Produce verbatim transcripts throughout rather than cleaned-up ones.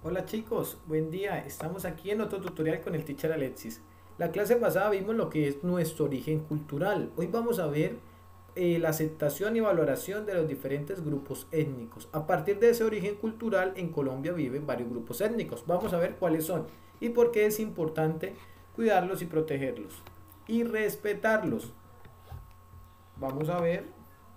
Hola chicos, buen día. Estamos aquí en otro tutorial con el teacher Alexis. La clase pasada vimos lo que es nuestro origen cultural. Hoy vamos a ver eh, la aceptación y valoración de los diferentes grupos étnicos. A partir de ese origen cultural, en Colombia viven varios grupos étnicos. Vamos a ver cuáles son y por qué es importante cuidarlos y protegerlos y respetarlos. Vamos a ver.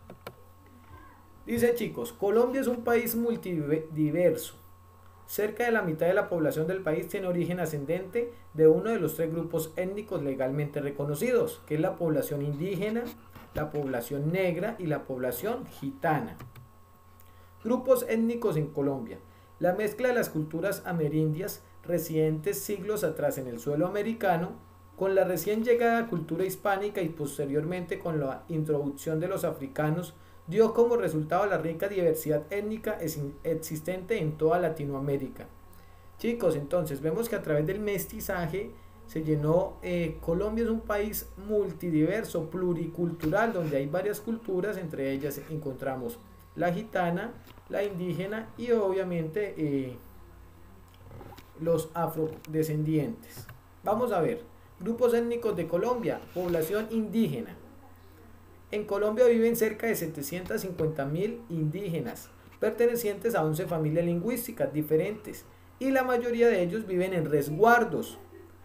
Dice chicos, Colombia es un país multidiverso. Cerca de la mitad de la población del país tiene origen ascendente de uno de los tres grupos étnicos legalmente reconocidos, que es la población indígena, la población negra y la población gitana. Grupos étnicos en Colombia. La mezcla de las culturas amerindias residentes siglos atrás en el suelo americano, con la recién llegada cultura hispánica y posteriormente con la introducción de los africanos, dio como resultado la rica diversidad étnica existente en toda Latinoamérica. Chicos, entonces vemos que a través del mestizaje se llenó, eh, Colombia es un país multidiverso, pluricultural, donde hay varias culturas, entre ellas encontramos la gitana, la indígena y obviamente eh, los afrodescendientes. Vamos a ver, grupos étnicos de Colombia, población indígena. En Colombia viven cerca de setecientos cincuenta mil indígenas, pertenecientes a once familias lingüísticas diferentes, y la mayoría de ellos viven en resguardos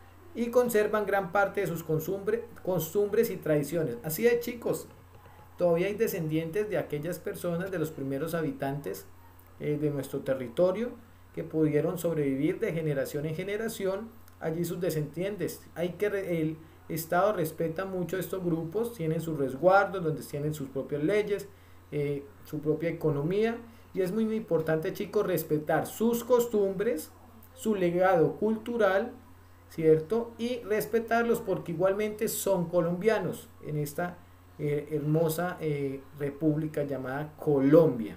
y conservan gran parte de sus costumbres y tradiciones. Así de chicos, todavía hay descendientes de aquellas personas, de los primeros habitantes eh, de nuestro territorio, que pudieron sobrevivir de generación en generación. Allí sus descendientes, hay que el Estado respeta mucho estos grupos, tienen sus resguardos, donde tienen sus propias leyes, eh, su propia economía, y es muy, muy importante, chicos, respetar sus costumbres, su legado cultural, ¿cierto? Y respetarlos porque igualmente son colombianos en esta eh, hermosa eh, república llamada Colombia.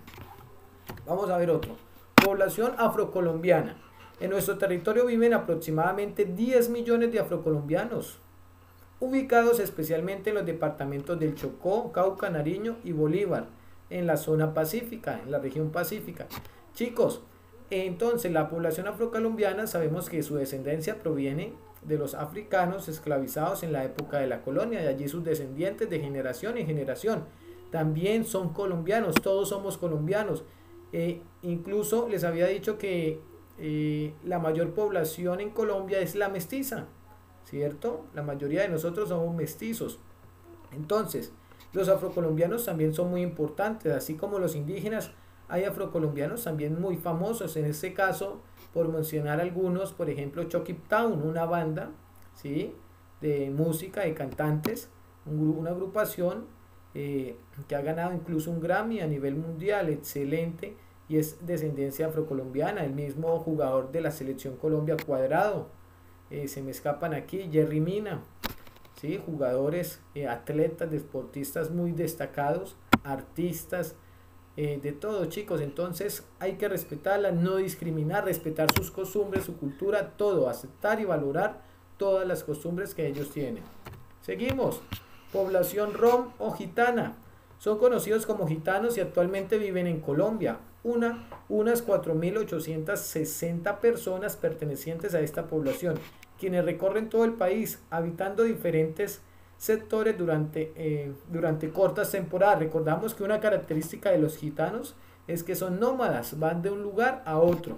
Vamos a ver otro. Población afrocolombiana. En nuestro territorio viven aproximadamente diez millones de afrocolombianos, ubicados especialmente en los departamentos del Chocó, Cauca, Nariño y Bolívar, en la zona pacífica, en la región pacífica. Chicos, entonces la población afrocolombiana sabemos que su descendencia proviene de los africanos esclavizados en la época de la colonia, y allí sus descendientes de generación en generación también son colombianos, todos somos colombianos. Eh, incluso les había dicho que eh, la mayor población en Colombia es la mestiza, ¿cierto? La mayoría de nosotros somos mestizos. Entonces, los afrocolombianos también son muy importantes, así como los indígenas, hay afrocolombianos también muy famosos. En este caso, por mencionar algunos, por ejemplo, Chokip Town, una banda, ¿sí?, de música, de cantantes, un, una agrupación eh, que ha ganado incluso un Grammy a nivel mundial, excelente, y es descendencia afrocolombiana. El mismo jugador de la selección Colombia, Cuadrado, Eh, se me escapan aquí, Jerry Mina, ¿sí?, jugadores, eh, atletas, deportistas muy destacados, artistas, eh, de todo, chicos. Entonces hay que respetarla, no discriminar, respetar sus costumbres, su cultura, todo, aceptar y valorar todas las costumbres que ellos tienen. Seguimos. Población rom o gitana. Son conocidos como gitanos y actualmente viven en Colombia. Una, unas cuatro mil ochocientas sesenta personas pertenecientes a esta población, quienes recorren todo el país, habitando diferentes sectores durante, eh, durante cortas temporadas. Recordamos que una característica de los gitanos es que son nómadas, van de un lugar a otro.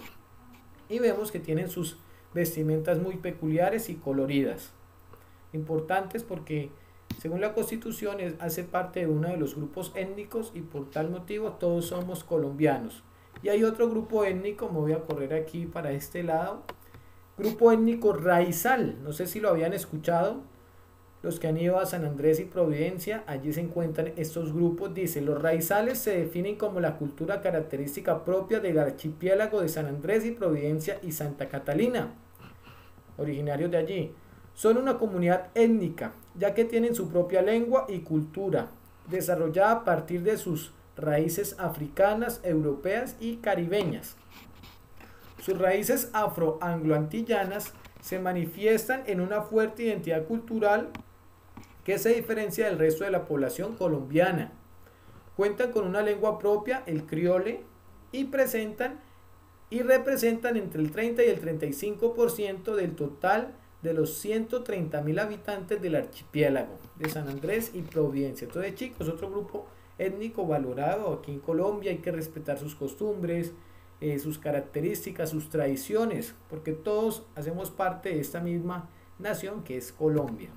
Y vemos que tienen sus vestimentas muy peculiares y coloridas. Importantes porque según la Constitución es, hace parte de uno de los grupos étnicos, y por tal motivo todos somos colombianos. Y hay otro grupo étnico, me voy a correr aquí para este lado, grupo étnico raizal, no sé si lo habían escuchado, los que han ido a San Andrés y Providencia, allí se encuentran estos grupos. Dice, los raizales se definen como la cultura característica propia del archipiélago de San Andrés y Providencia y Santa Catalina, originarios de allí. Son una comunidad étnica, ya que tienen su propia lengua y cultura, desarrollada a partir de sus raíces africanas, europeas y caribeñas. Sus raíces afro-anglo-antillanas se manifiestan en una fuerte identidad cultural que se diferencia del resto de la población colombiana. Cuentan con una lengua propia, el criole, y presentan y representan entre el treinta y el treinta y cinco por ciento del total de los ciento treinta mil habitantes del archipiélago de San Andrés y Providencia. Entonces, chicos, otro grupo étnico valorado aquí en Colombia. Hay que respetar sus costumbres, eh, sus características, sus tradiciones, porque todos hacemos parte de esta misma nación que es Colombia.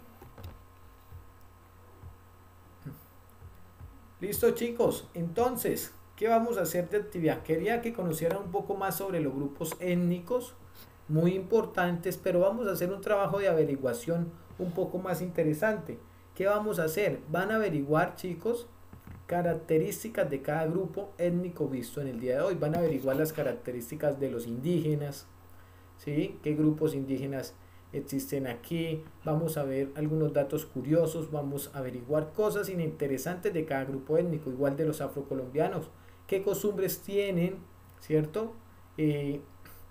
Listo, chicos, entonces, ¿qué vamos a hacer de actividad? Quería que conocieran un poco más sobre los grupos étnicos, muy importantes, pero vamos a hacer un trabajo de averiguación un poco más interesante. ¿Qué vamos a hacer? Van a averiguar, chicos, características de cada grupo étnico visto en el día de hoy. Van a averiguar las características de los indígenas, ¿sí? ¿Qué grupos indígenas existen aquí? Vamos a ver algunos datos curiosos, vamos a averiguar cosas interesantes de cada grupo étnico, igual de los afrocolombianos, qué costumbres tienen, ¿cierto? Eh,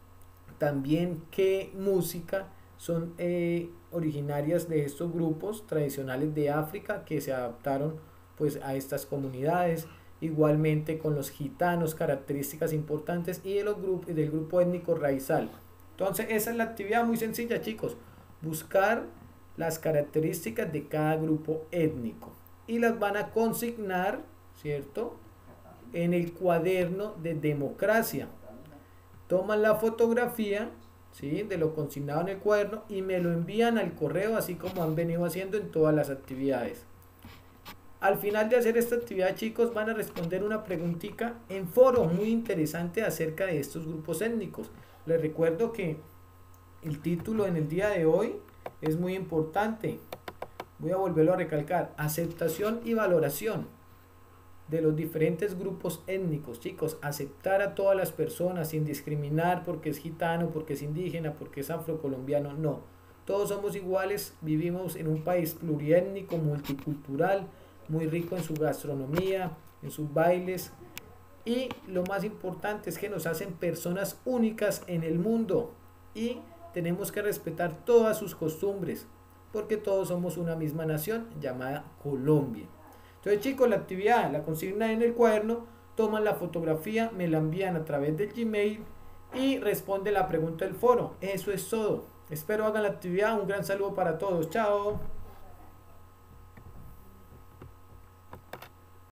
también qué música son eh, originarias de estos grupos tradicionales de África que se adaptaron pues a estas comunidades, igualmente con los gitanos, características importantes, y de los grupos, del grupo étnico raizal. Entonces esa es la actividad muy sencilla, chicos, buscar las características de cada grupo étnico y las van a consignar, ¿cierto?, en el cuaderno de democracia. Toman la fotografía, ¿sí?, de lo consignado en el cuaderno y me lo envían al correo, así como han venido haciendo en todas las actividades. Al final de hacer esta actividad, chicos, van a responder una preguntita en foro muy interesante acerca de estos grupos étnicos. Les recuerdo que el título en el día de hoy es muy importante. Voy a volverlo a recalcar. Aceptación y valoración de los diferentes grupos étnicos. Chicos, aceptar a todas las personas sin discriminar porque es gitano, porque es indígena, porque es afrocolombiano. No. Todos somos iguales. Vivimos en un país pluriétnico, multicultural, muy rico en su gastronomía, en sus bailes, y lo más importante es que nos hacen personas únicas en el mundo y tenemos que respetar todas sus costumbres porque todos somos una misma nación llamada Colombia. Entonces, chicos, la actividad la consignan en el cuaderno, toman la fotografía, me la envían a través del Gmail y responden la pregunta del foro. Eso es todo. Espero hagan la actividad. Un gran saludo para todos. Chao.